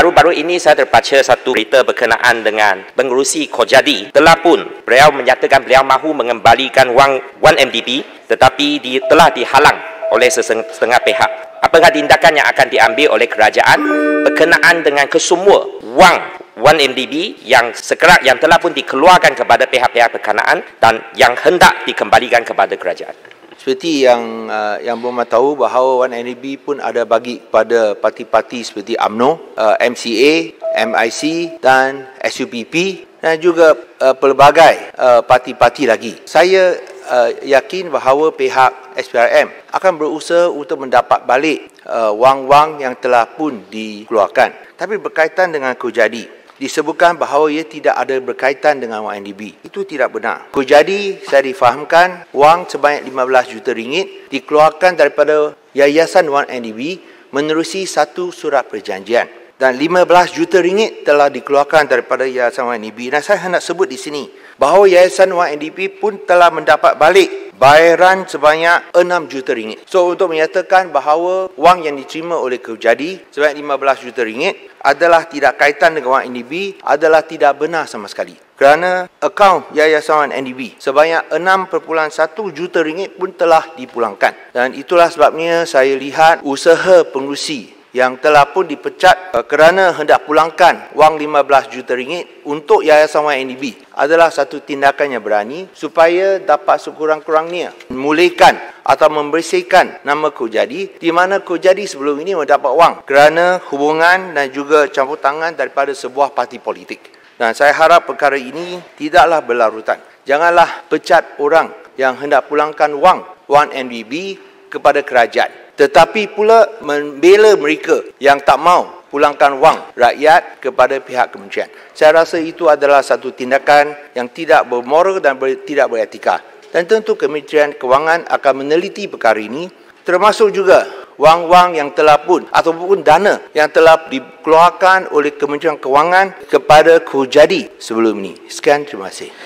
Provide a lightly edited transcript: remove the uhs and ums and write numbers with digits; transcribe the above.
Baru-baru ini saya terbaca satu berita berkenaan dengan pengerusi Kojadi. Telah pun beliau menyatakan beliau mahu mengembalikan wang 1MDB tetapi telah dihalang oleh setengah pihak. Apakah tindakan yang akan diambil oleh kerajaan berkenaan dengan kesemua wang 1MDB yang telah pun dikeluarkan kepada pihak-pihak berkenaan dan yang hendak dikembalikan kepada kerajaan? Seperti yang Berhormat tahu bahawa 1MDB pun ada bagi kepada parti-parti seperti UMNO, MCA, MIC dan SUPP dan juga pelbagai parti-parti lagi. Saya yakin bahawa pihak SPRM akan berusaha untuk mendapat balik wang-wang yang telah pun dikeluarkan. Tapi berkaitan dengan Kojadi, disebutkan bahawa ia tidak ada berkaitan dengan 1MDB. Itu tidak benar. Kojadi, saya difahamkan wang sebanyak 15 juta ringgit dikeluarkan daripada Yayasan 1MDB menerusi satu surat perjanjian. Dan 15 juta ringgit telah dikeluarkan daripada Yayasan 1MDB. Dan saya hendak sebut di sini bahawa Yayasan 1MDB pun telah mendapat balik bayaran sebanyak 6 juta ringgit. So, untuk menyatakan bahawa wang yang diterima oleh Kojadi sebanyak 15 juta ringgit adalah tidak kaitan dengan 1MDB adalah tidak benar sama sekali. Kerana akaun Yayasan 1MDB sebanyak 6.1 juta ringgit pun telah dipulangkan. Dan itulah sebabnya saya lihat usaha pengerusi yang telah pun dipecat kerana hendak pulangkan wang 15 juta ringgit untuk Yayasan 1MDB adalah satu tindakan yang berani supaya dapat sekurang-kurangnya memulihkan atau membersihkan nama Kojadi, di mana Kojadi sebelum ini mendapat wang kerana hubungan dan juga campur tangan daripada sebuah parti politik. Dan saya harap perkara ini tidaklah berlarutan. Janganlah pecat orang yang hendak pulangkan wang 1MDB kepada kerajaan, tetapi pula membela mereka yang tak mau pulangkan wang rakyat kepada pihak kementerian. Saya rasa itu adalah satu tindakan yang tidak bermoral dan tidak beretika. Dan tentu Kementerian Kewangan akan meneliti perkara ini, termasuk juga wang-wang yang telah pun ataupun dana yang telah dikeluarkan oleh Kementerian Kewangan kepada Kojadi sebelum ini. Sekian, terima kasih.